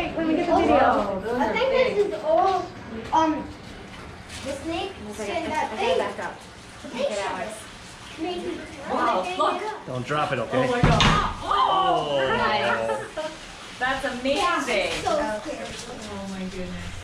wait, when we get the video. I think this is all, the snake skin that thing. Back up. Get Alex. Wow, look. Don't drop it, okay? Oh my god. Oh. Nice. That's amazing. So scary. Oh my goodness.